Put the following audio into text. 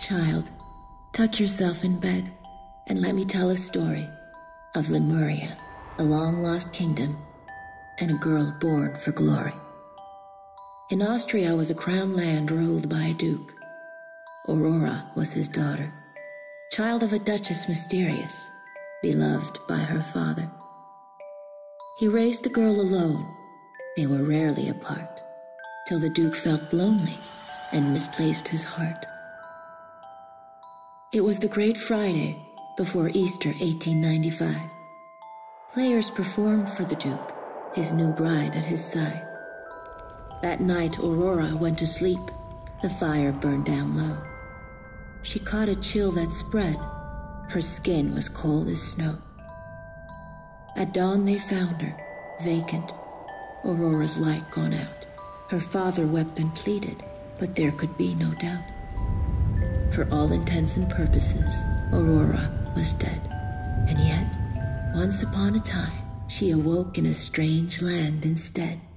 Child, tuck yourself in bed and let me tell a story of Lemuria, a long-lost kingdom, and a girl born for glory. In Austria was a crown land ruled by a duke. Aurora was his daughter, child of a duchess mysterious, beloved by her father. He raised the girl alone. They were rarely apart, till the duke felt lonely and misplaced his heart. It was the Great Friday before Easter 1895. Players performed for the duke, his new bride at his side. That night Aurora went to sleep. The fire burned down low. She caught a chill that spread. Her skin was cold as snow. At dawn they found her, vacant, Aurora's light gone out. Her father wept and pleaded, but there could be no doubt. For all intents and purposes, Aurora was dead. And yet, once upon a time, she awoke in a strange land instead.